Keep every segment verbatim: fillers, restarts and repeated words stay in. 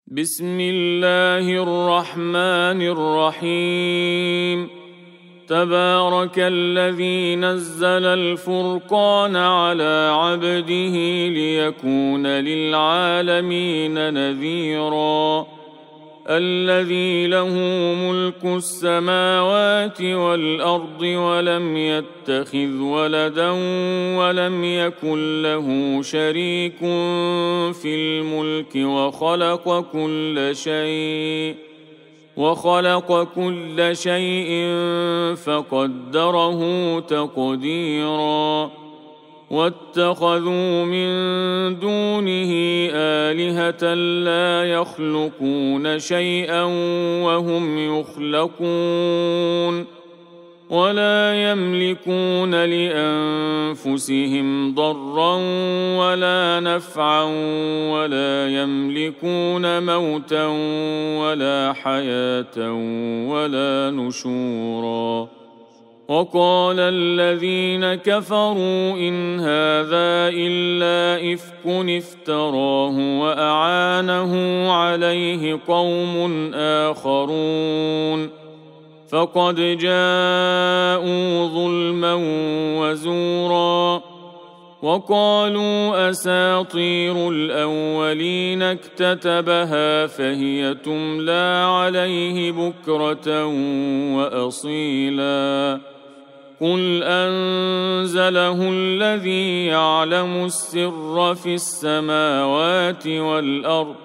بسم الله الرحمن الرحيم. تبارك الذي نزل الفرقان على عبده ليكون للعالمين نذيرا. الذي له ملك السماوات والأرض ولم يتخذ ولدا ولم يكن له شريك في الملك وخلق كل شيء وخلق كل شيء فقدره تقديرا. واتخذوا من دونه آلهة لا يخلقون شيئا وهم يخلقون ولا يملكون لأنفسهم ضرا ولا نفعا ولا يملكون موتا ولا حياة ولا نشورا. وقال الذين كفروا إن هذا إلا إفك افتراه وأعانه عليه قوم آخرون فقد جاءوا ظلما وزورا. وقالوا أساطير الأولين اكتتبها فهي تملى عليه بكرة وأصيلا. قل أنزله الذي يعلم السر في السماوات والأرض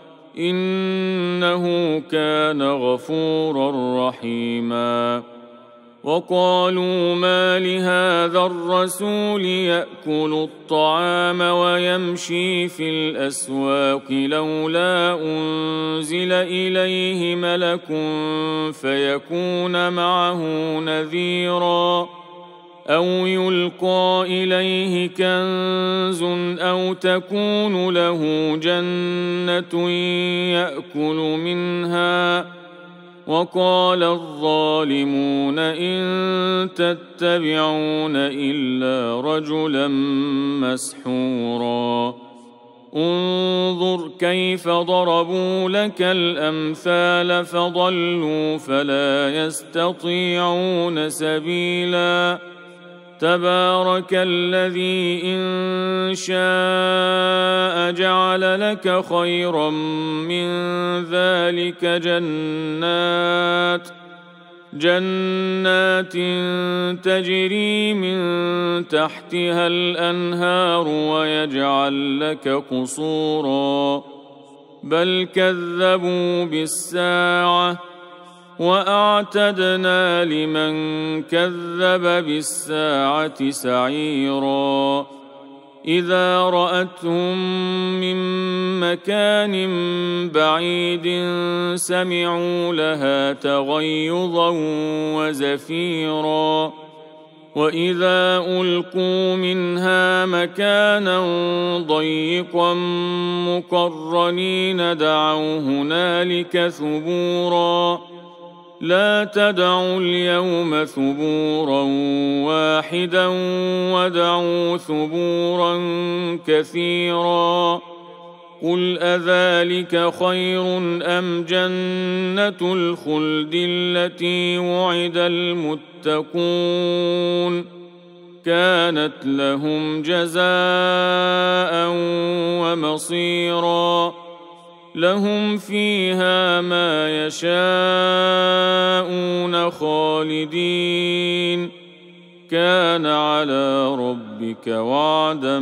إنه كان غفورا رحيما. وقالوا ما لهذا الرسول يأكل الطعام ويمشي في الأسواق لولا أنزل إليه ملك فيكون معه نذيرا أو يلقى إليه كنز أو تكون له جنة يأكل منها. وقال الظالمون إن تتبعون إلا رجلا مسحورا. انظر كيف ضربوا لك الأمثال فضلوا فلا يستطيعون سبيلا. تبارك الذي إن شاء جعل لك خيرا من ذلك جنات جنات تجري من تحتها الأنهار ويجعل لك قصورا. بل كذبوا بالساعة وأعتدنا لمن كذب بالساعة سعيرا. إذا رأتهم من مكان بعيد سمعوا لها تغيظا وزفيرا. وإذا ألقوا منها مكانا ضيقا مقرنين دعوا هنالك ثبورا. لا تدعوا اليوم ثبورا واحدا وادعوا ثبورا كثيرا. قل أذلك خير أم جنة الخلد التي وعد المتقون كانت لهم جزاء ومصيرا. لهم فيها ما يشاءون خالدين كان على ربك وعدا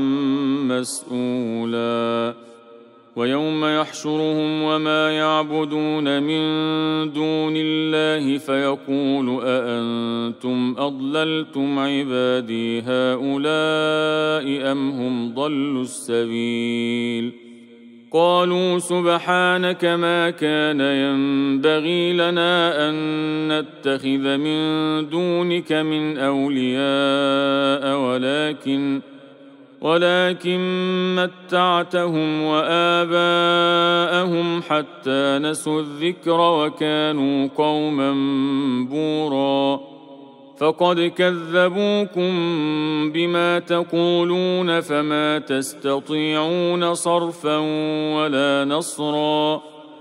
مسئولا. ويوم يحشرهم وما يعبدون من دون الله فيقول أأنتم أضللتم عبادي هؤلاء أم هم ضلوا السبيل. قالوا سبحانك ما كان ينبغي لنا أن نتخذ من دونك من أولياء ولكن ولكن متعتهم وآباءهم حتى نسوا الذكر وكانوا قوما بورا. فقد كذبوكم بما تقولون فما تستطيعون صرفا ولا نصرا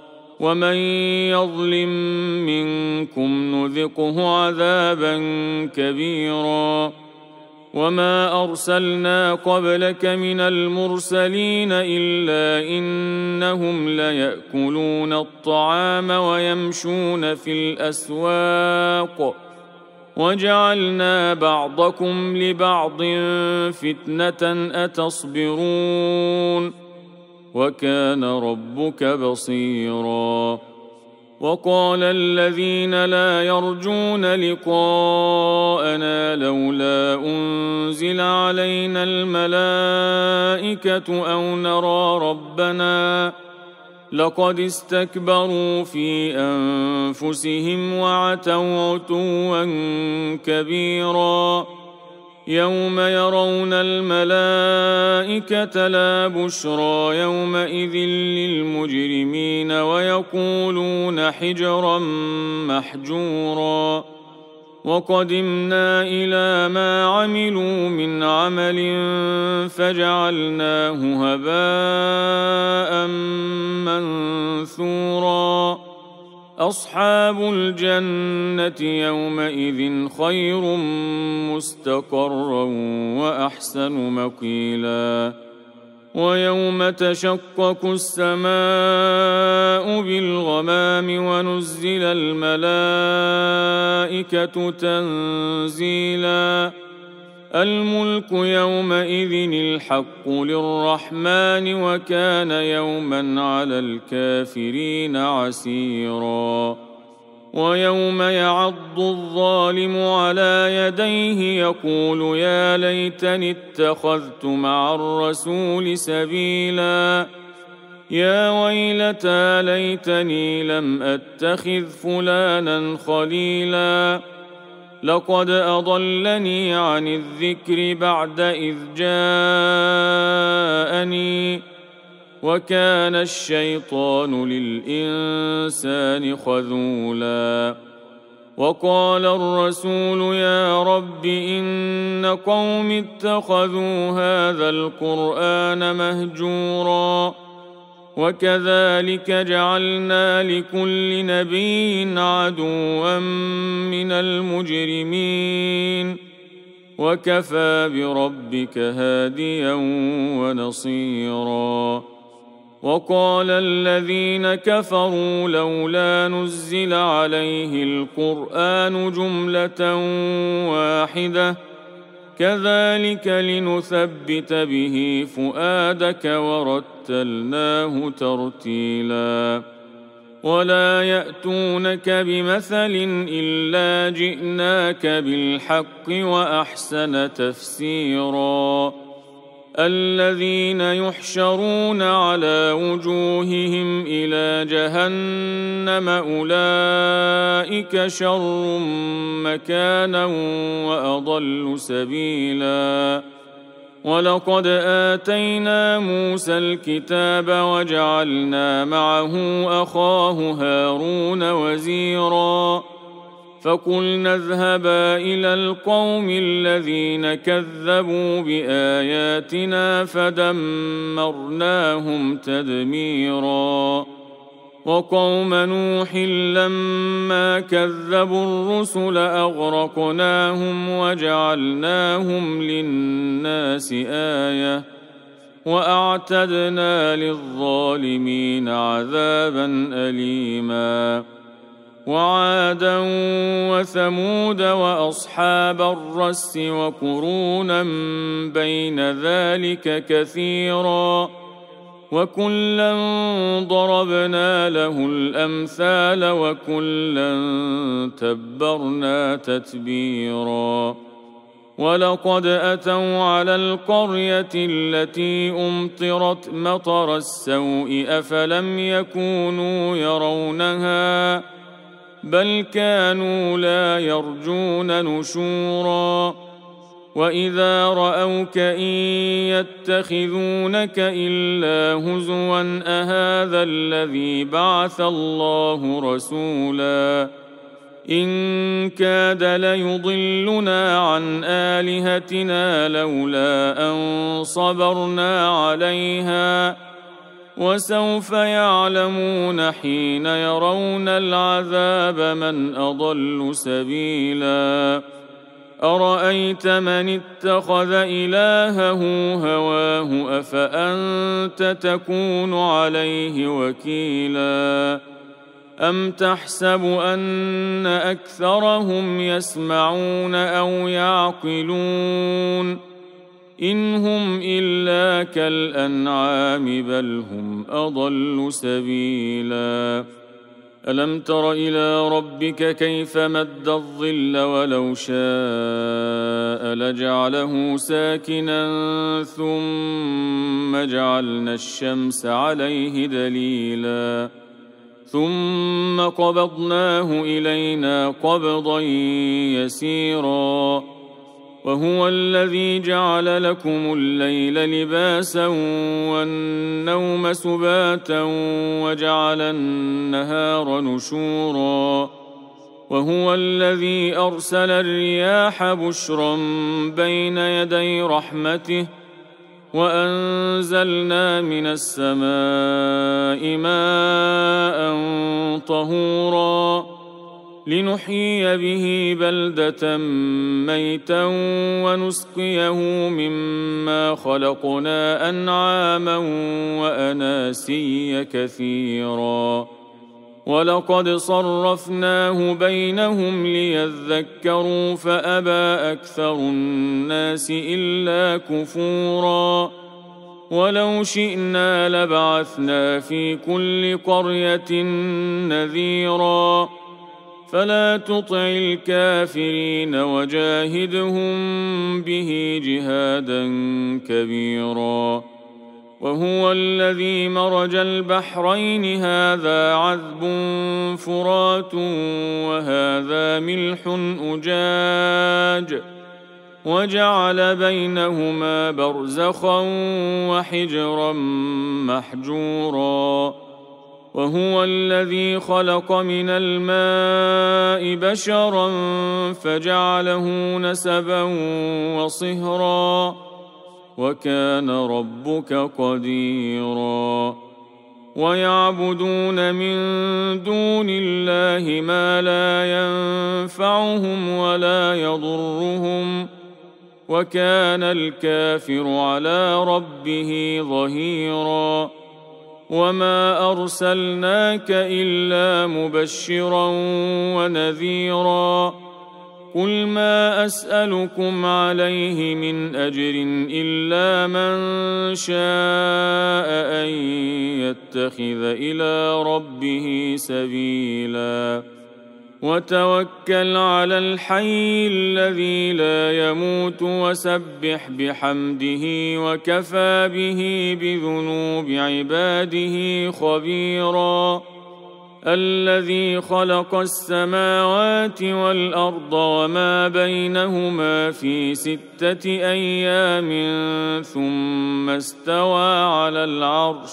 ومن يظلم منكم نذقه عذابا كبيرا. وما أرسلنا قبلك من المرسلين إلا إنهم ليأكلون الطعام ويمشون في الأسواق وجعلنا بعضكم لبعض فتنة أتصبرون وكان ربك بصيرا. وقال الذين لا يرجون لقاءنا لولا أنزل علينا الملائكة أو نرى ربنا لقد استكبروا في أنفسهم وعتوا عتوا كبيرا. يوم يرون الملائكة لا بشرى يومئذ للمجرمين ويقولون حجرا محجورا. وقدمنا إلى ما عملوا من عمل فجعلناه هباء منثورا. أصحاب الجنة يومئذ خير مستقرا وأحسن مقيلا. ويوم تشقق السماء بالغمام ونزل الملائكة تنزيلا. الملك يومئذ الحق للرحمن وكان يوما على الكافرين عسيرا. ويوم يعض الظالم على يديه يقول يا ليتني اتخذت مع الرسول سبيلا. يا ويلتى ليتني لم أتخذ فلانا خليلا. لقد أضلني عن الذكر بعد إذ جاءني وكان الشيطان للإنسان خذولا. وقال الرسول يا رب إن قوم اتخذوا هذا القرآن مهجورا. وكذلك جعلنا لكل نبي عدوا من المجرمين وكفى بربك هاديا ونصيرا. وقال الذين كفروا لولا نزل عليه القرآن جملة واحدة كذلك لنثبت به فؤادك ورتلناه ترتيلا. ولا يأتونك بمثل إلا جئناك بالحق وأحسن تفسيرا. الذين يحشرون على وجوههم إلى جهنم أولئك شر مكانا وأضل سبيلا. ولقد آتينا موسى الكتاب وجعلنا معه أخاه هارون وزيرا. فقلنا اذهبا إلى القوم الذين كذبوا بآياتنا فدمرناهم تدميرا. وقوم نوح لما كذبوا الرسل أغرقناهم وجعلناهم للناس آية وأعتدنا للظالمين عذابا أليما. وعادا وثمود وأصحاب الرس وقرونا بين ذلك كثيرا وكلا ضربنا له الأمثال وكلا تبرنا تتبيرا. ولقد أتوا على القرية التي أمطرت مطر السوء أفلم يكونوا يرونها بل كانوا لا يرجون نشورا. وإذا رأوك إن يتخذونك إلا هزوا أهذا الذي بعث الله رسولا. إن كاد ليضلنا عن آلهتنا لولا أن صبرنا عليها وسوف يعلمون حين يرون العذاب من أضل سبيلا أرأيت من اتخذ إلهه هواه أفأنت تكون عليه وكيلا أم تحسب أن أكثرهم يسمعون أو يعقلون إن هم إلا كالأنعام بل هم أضل سبيلا ألم تر إلى ربك كيف مد الظل ولو شاء لجعله ساكنا ثم جعلنا الشمس عليه دليلا ثم قبضناه إلينا قبضا يسيرا وهو الذي جعل لكم الليل لباسا والنوم سباتا وجعل النهار نشورا وهو الذي أرسل الرياح بشرا بين يدي رحمته وأنزلنا من السماء ماء طهورا لنحيي به بلدة ميتا ونسقيه مما خلقنا أنعاما وأناسيا كثيرا ولقد صرفناه بينهم ليذكروا فأبى أكثر الناس إلا كفورا ولو شئنا لبعثنا في كل قرية نذيرا فلا تطع الكافرين وجاهدهم به جهادا كبيرا وهو الذي مرج البحرين هذا عذب فرات وهذا ملح أجاج وجعل بينهما برزخا وحجرا محجورا وهو الذي خلق من الماء بشرا فجعله نسبا وصهرا وكان ربك قديرا ويعبدون من دون الله ما لا ينفعهم ولا يضرهم وكان الكافر على ربه ظهيرا وما أرسلناك إلا مبشرا ونذيرا قل ما أسألكم عليه من أجر إلا من شاء أن يتخذ إلى ربه سبيلا وتوكل على الحي الذي لا يموت وسبح بحمده وكفى به بذنوب عباده خبيرا الذي خلق السماوات والأرض وما بينهما في ستة أيام ثم استوى على العرش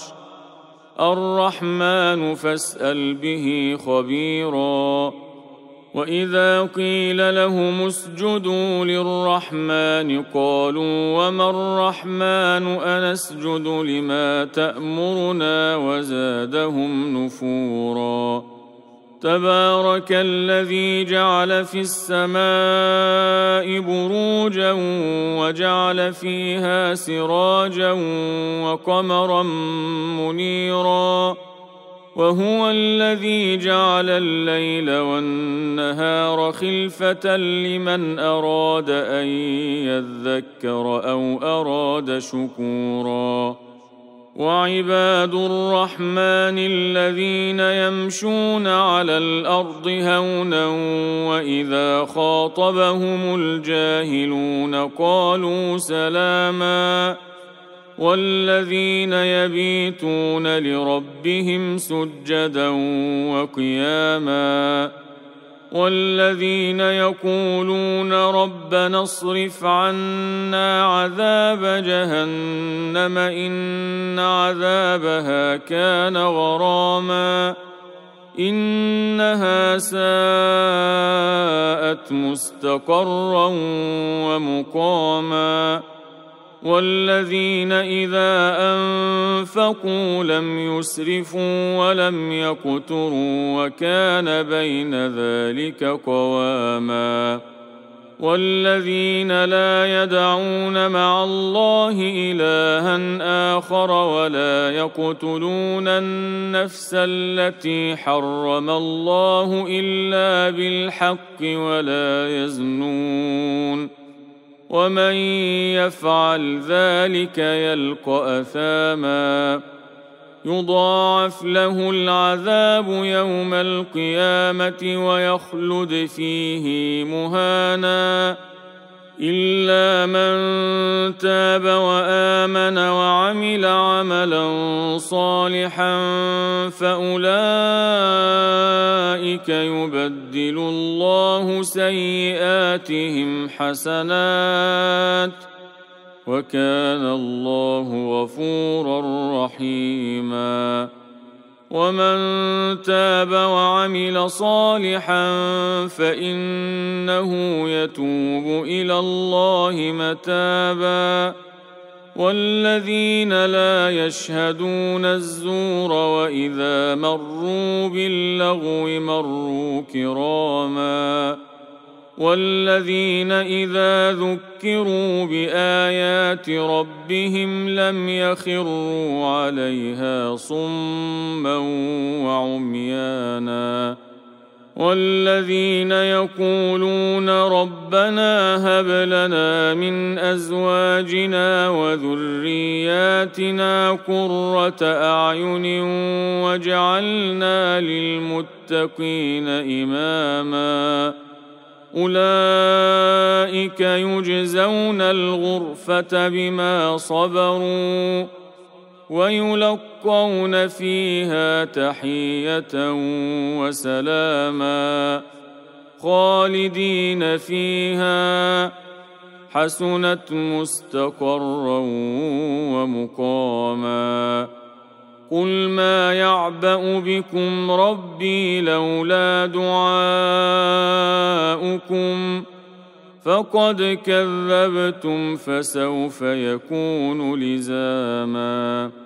الرحمن فاسأل به خبيرا وإذا قيل لهم اسجدوا للرحمن قالوا وما الرحمن أنسجد لما تأمرنا وزادهم نفورا تبارك الذي جعل في السماء بروجا وجعل فيها سراجا وقمرا منيرا وهو الذي جعل الليل والنهار خلفة لمن أراد أن يذكر أو أراد شكورا وعباد الرحمن الذين يمشون على الأرض هونا وإذا خاطبهم الجاهلون قالوا سلاما والذين يبيتون لربهم سجدا وقياما والذين يقولون ربنا اصرف عنا عذاب جهنم إن عذابها كان غراما إنها ساءت مستقرا ومقاما والذين إذا أنفقوا لم يسرفوا ولم يقتروا وكان بين ذلك قواما والذين لا يدعون مع الله إلها آخر ولا يقتلون النفس التي حرم الله إلا بالحق ولا يزنون ومن يفعل ذلك يلقى أثاما يضاعف له العذاب يوم القيامة ويخلد فيه مهانا إلا من تاب وآمن وعمل عملا صالحا فأولئك يبدل الله سيئاتهم حسنات وكان الله غفورا رحيما ومن تاب وعمل صالحا فإنه يتوب إلى الله متابا والذين لا يشهدون الزور وإذا مروا باللغو مروا كراما والذين إذا ذكروا بآيات ربهم لم يخروا عليها صما وعميانا والذين يقولون ربنا هب لنا من أزواجنا وذرياتنا قرة أعين واجعلنا للمتقين إماما أولئك يجزون الغرفة بما صبروا ويلقون فيها تحية وسلاما خالدين فيها حسنت مستقرا ومقاما قل ما يعبأ بكم ربي لولا دعاؤكم فقد كذبتم فسوف يكون لزاما